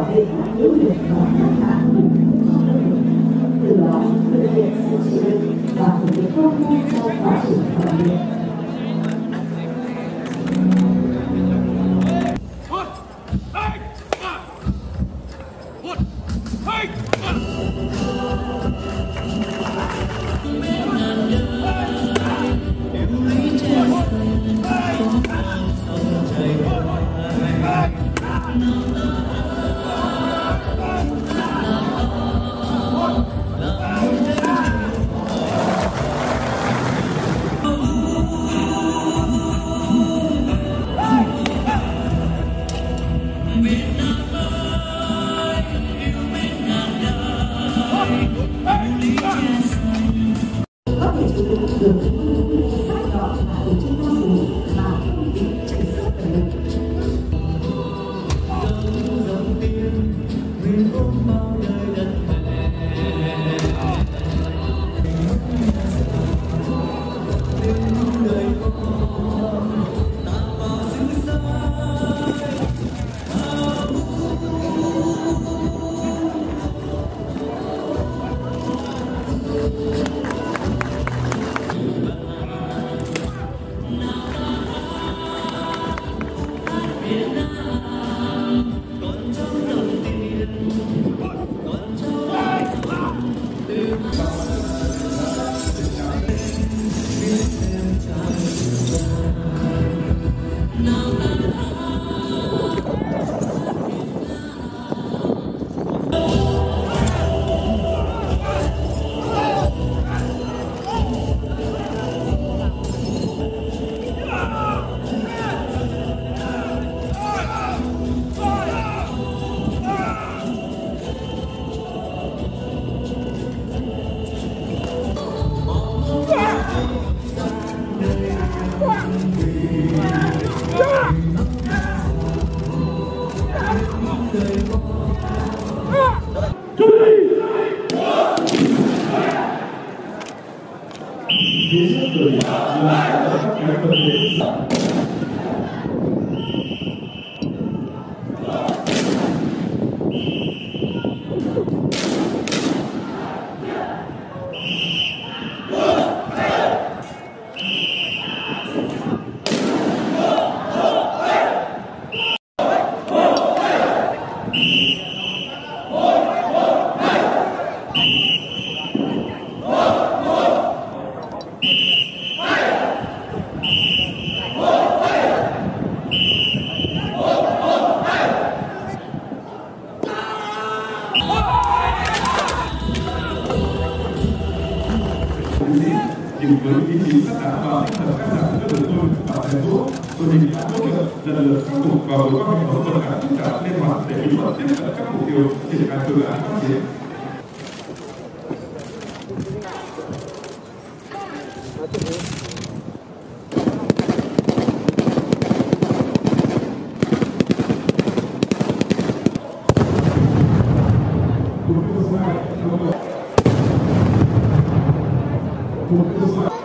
bảo vệ các yếu điểm và tất cả từ đó thực hiện sự chịu đựng và thực hiện tốt hơn trong quá trình tập luyện. Có thể chịu đựng được những sắc nhọn và từ trên con người mà không bị chạy sức về lực. Phía trước người là các cái vấn đề cùng với ý chí sắt đá và tinh thần căng thẳng của tôi và thầy thuốc, tôi định đã hỗ trợ lần lượt khắc phục và vượt qua hệ thống tất cả tất cả linh hoạt để bí mật tiếp cận các mục tiêu triển khai phương án phát triển. Một